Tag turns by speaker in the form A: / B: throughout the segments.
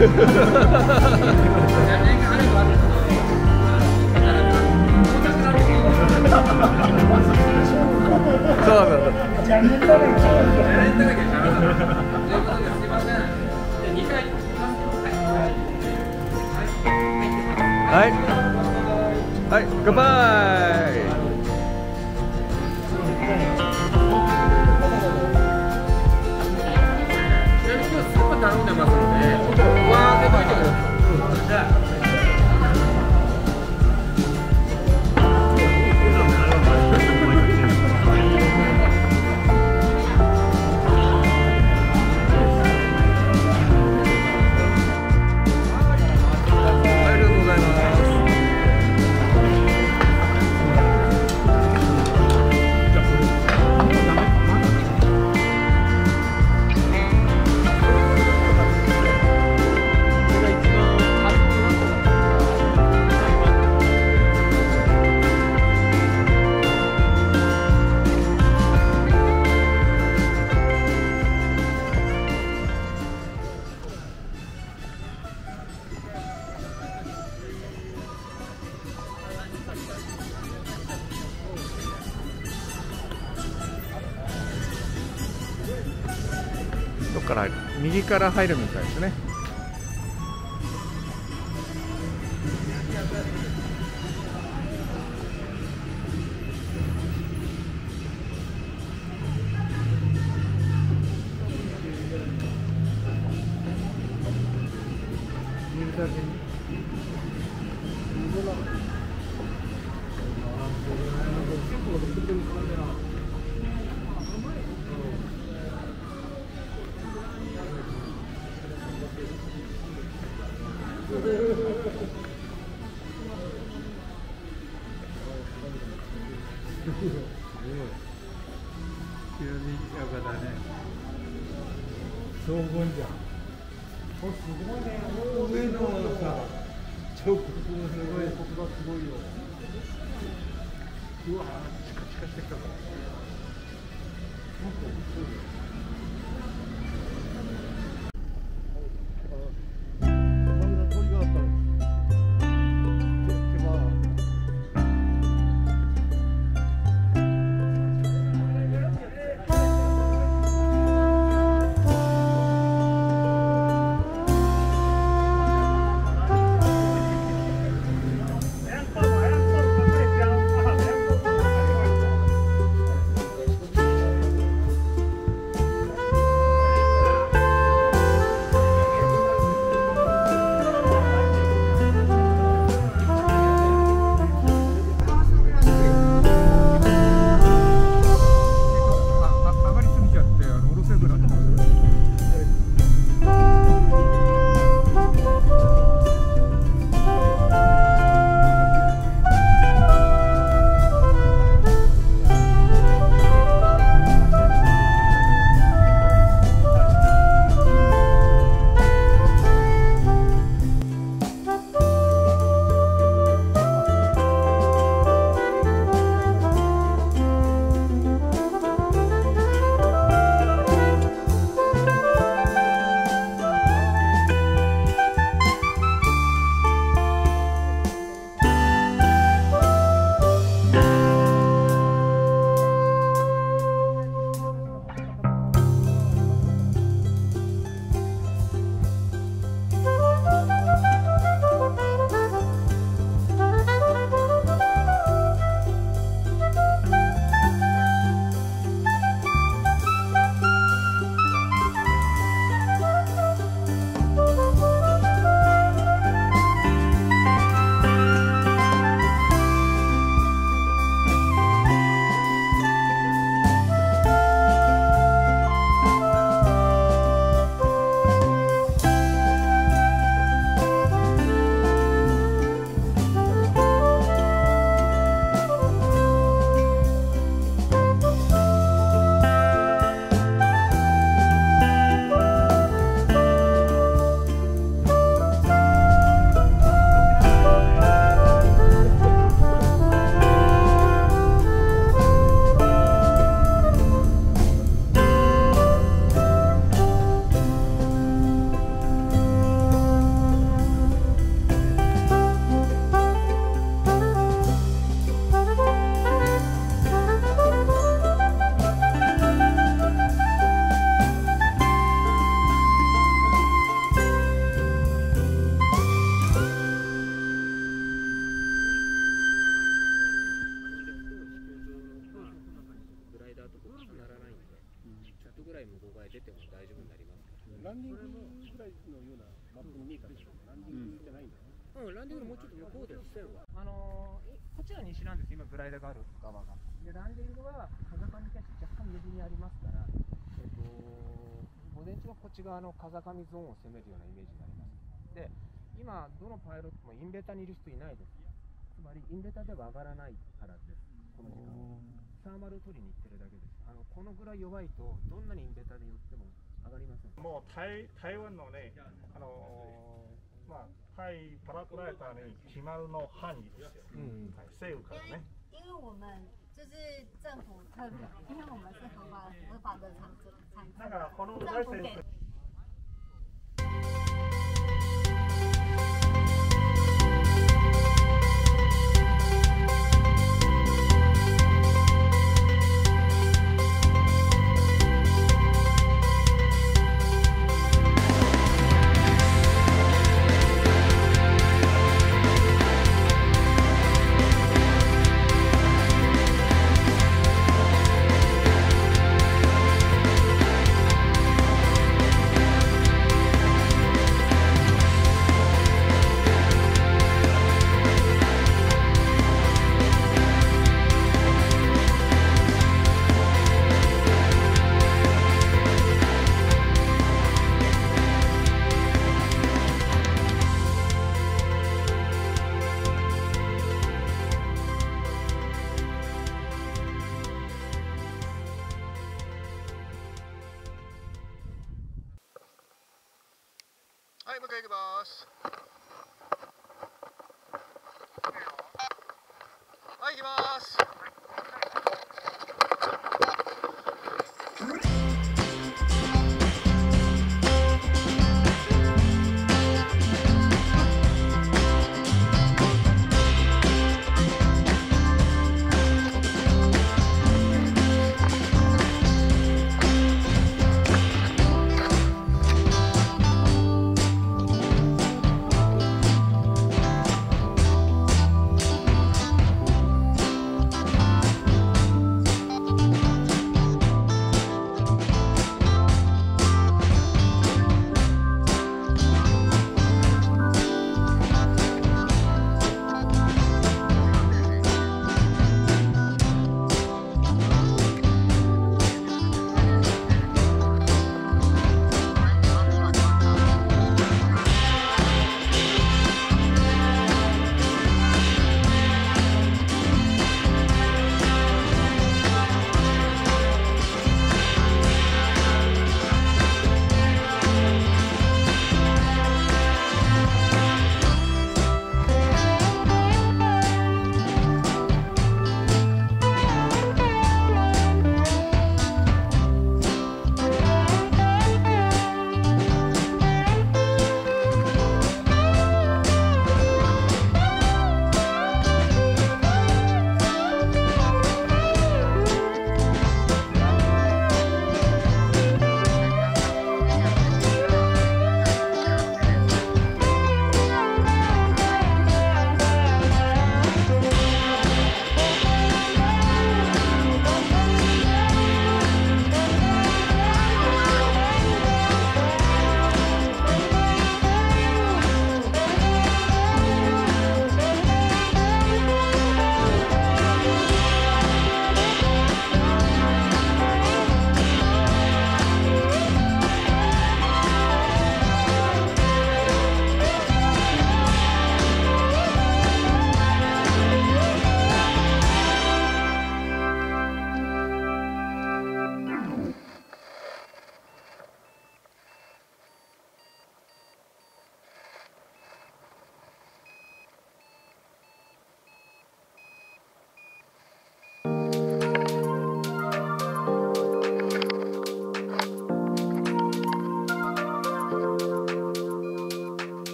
A: はい、はい、乾杯。スープ頼んでますので、わーでもいてください。ここから右から入るみたいですね。
B: 急にやかだね。荘厳じゃん。すごいね。上のさ、彫刻もすごい。ここがすごいよ。うわ、チカチカしてきたから。なんかそうだよ。
C: ランディングぐらいのようなマップに見えたでしょう。ランディングじゃないんだね。
A: ランディングもうちょっと向こうです、線は。こっちは西なんです、今、グライダーがある側が。で、ランディングは風上に対して若干右にありますから、午前中はこっち側の風上ゾーンを攻めるようなイメージになります。で、今、どのパイロットもインベタにいる人いないです。つまり、インベタでは上がらないからです、この時間は。サーマルを取りに行ってるだけです。このぐらい弱いと、どんなにインベタで寄っても上がりません。
C: もう台湾のね、対パラグライダーに決まるの範囲ですよ。政府からね。
D: 因为我们就是政府特别，因为我们是合法的厂政府给。
E: はい、もう一回行きます。はい、行きます。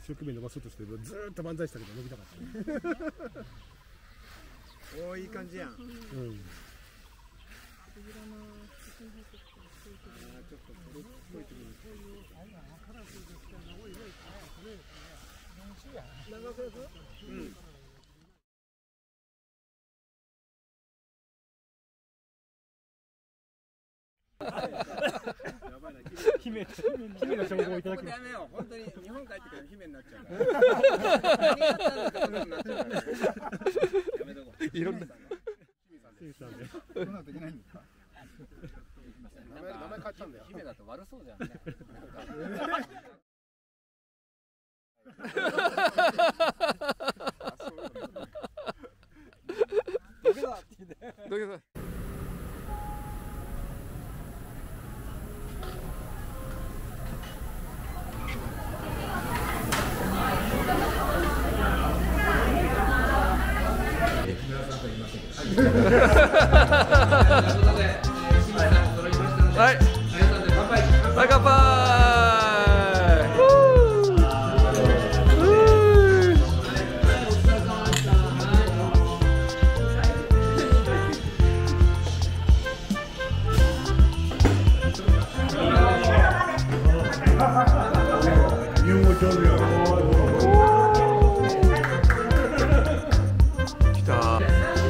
F: 生懸命伸ばそうとしてずーっと万歳したけど伸びなかった。
B: おーいい感じやん。うん。ちょっとこれっぽいところ。長くやつ？うん。
F: 姫の称号をいただきます。
B: やめよう。本当に日本帰ってから姫になっちゃうから。何があったんだかになっちゃうから。やめとこう。
F: いろんな。
B: そんなのできないんですか。名前変えたんだよ。姫だと悪そうじゃんね。土下座って言って。土下座。
G: はい、乾杯。
F: 日本語上手や。
G: 来た。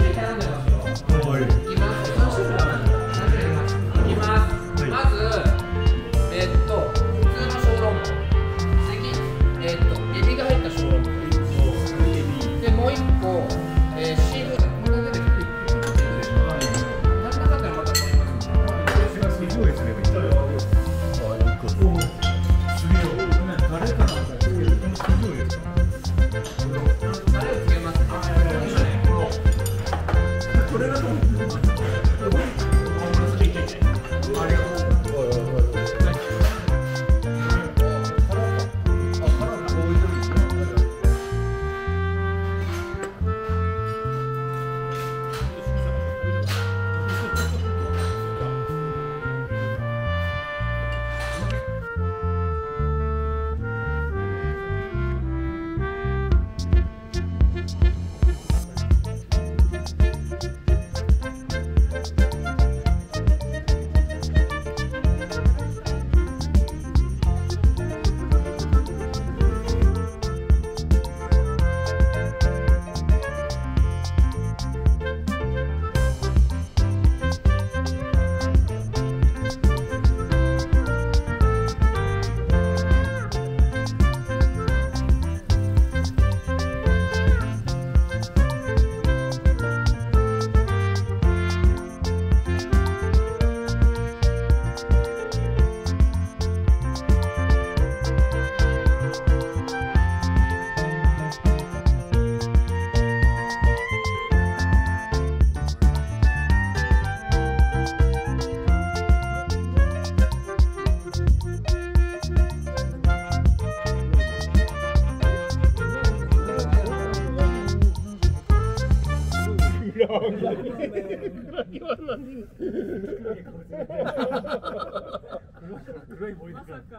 F: 黒い森ですか。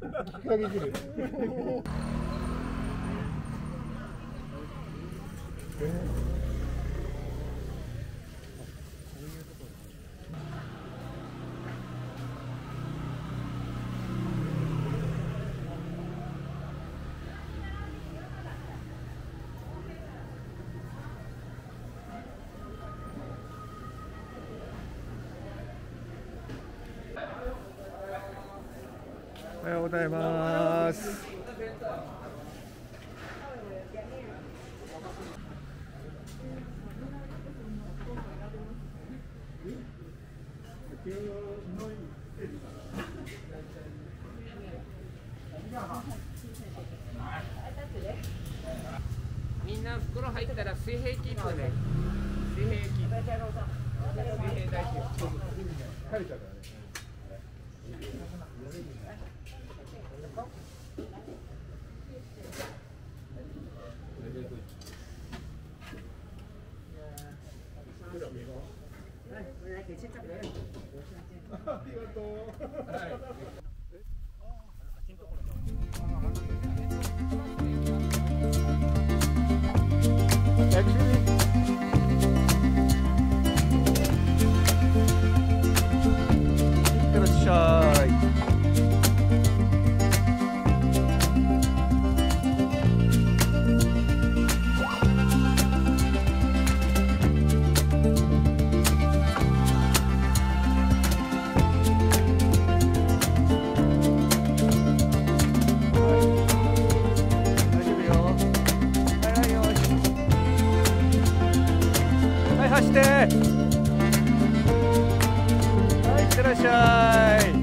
G: おはようございます。
A: みんな袋入ったら水平キープね。水平キープ。水平大事。
F: 帰れちゃうからね。ありがとう。
G: して。はい、いってらっしゃい。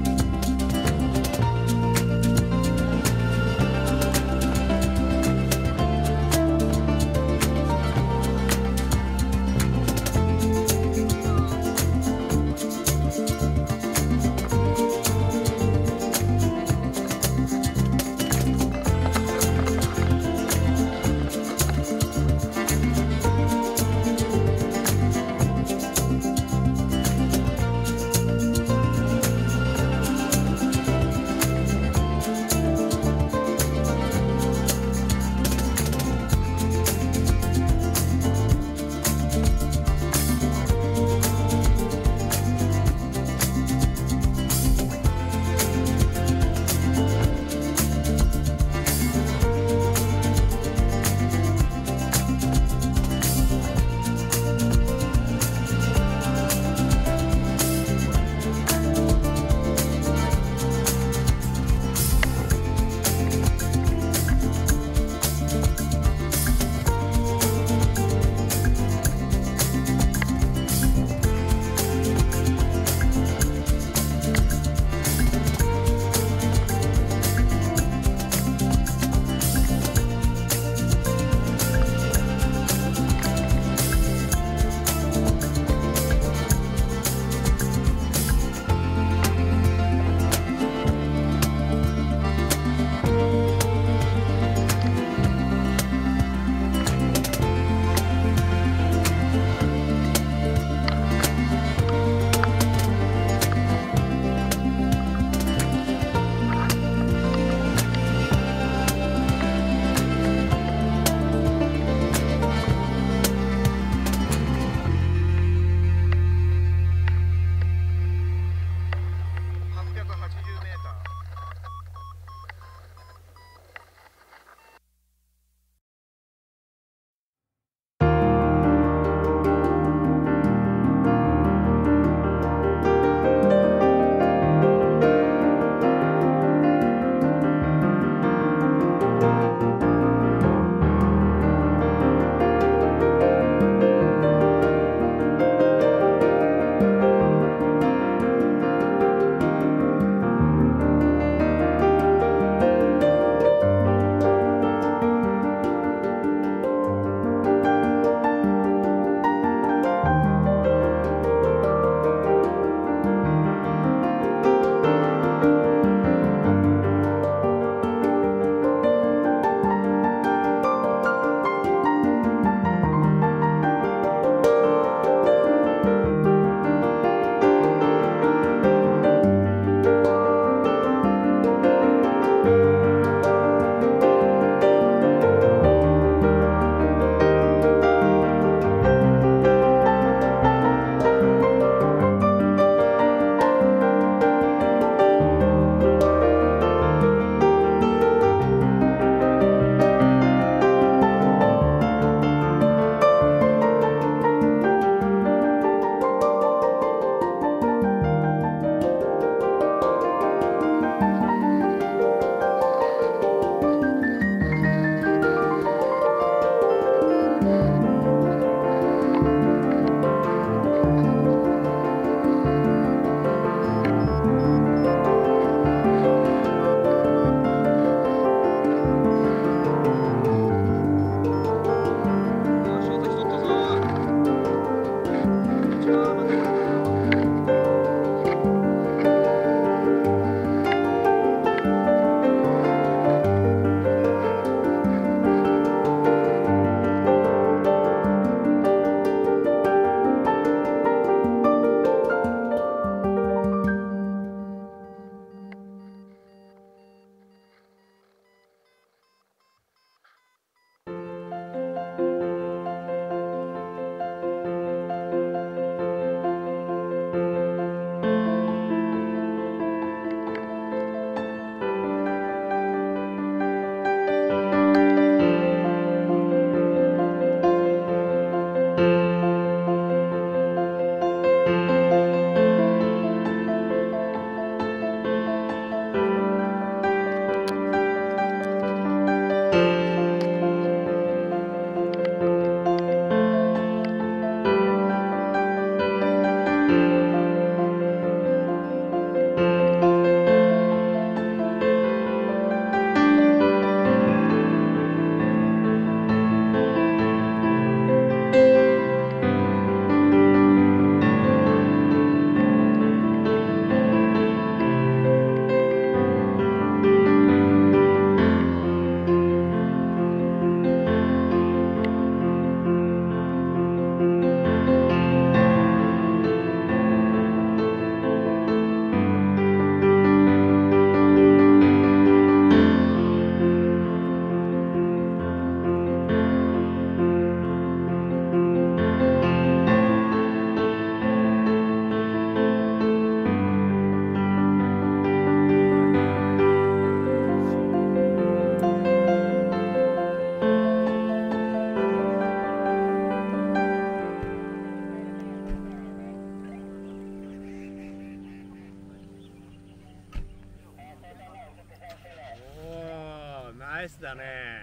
G: ナイスだね。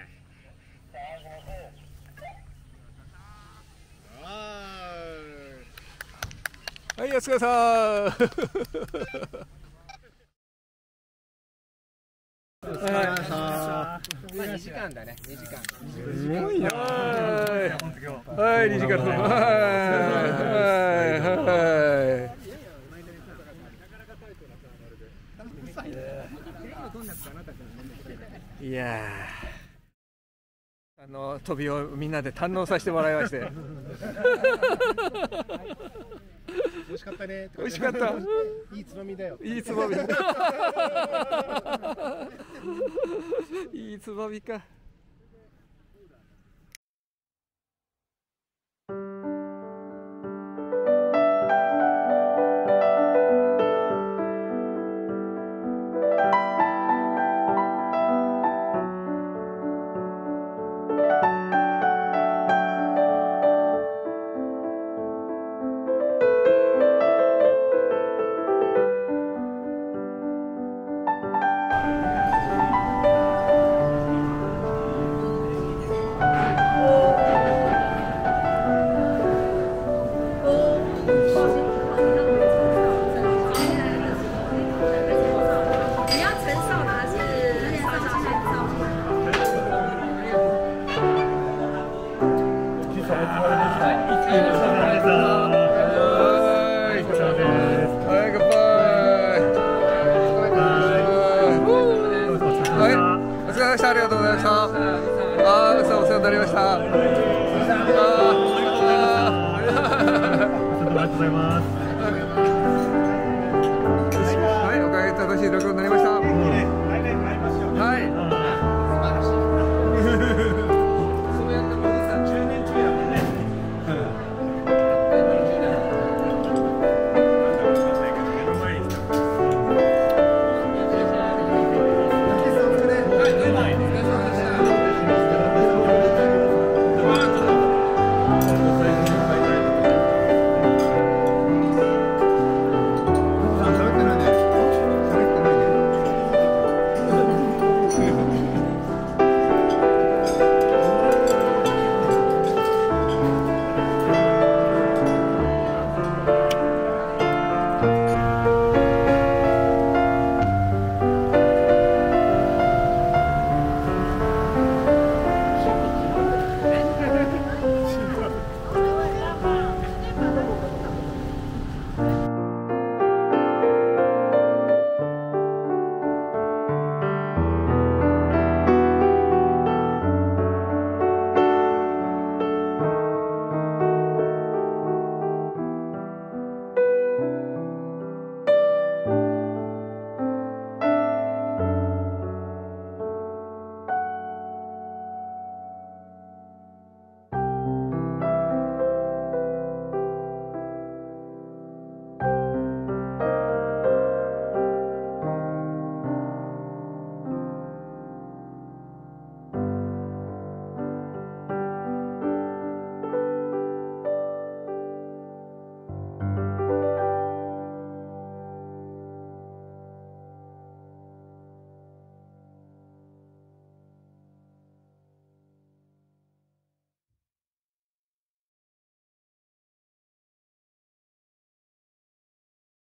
G: はい、お疲れさ
A: まあ2時間だね、2時間。
G: すごいな。はい、2時間。はい。いやー、飛びをみんなで堪能させてもらいまして。
F: 美味しかったね。
G: 美味しかった。
F: いいつまみだよ。
G: いいつまみ。いいつまみか。ありがとうございました。お世話になりました。ありがとうございます。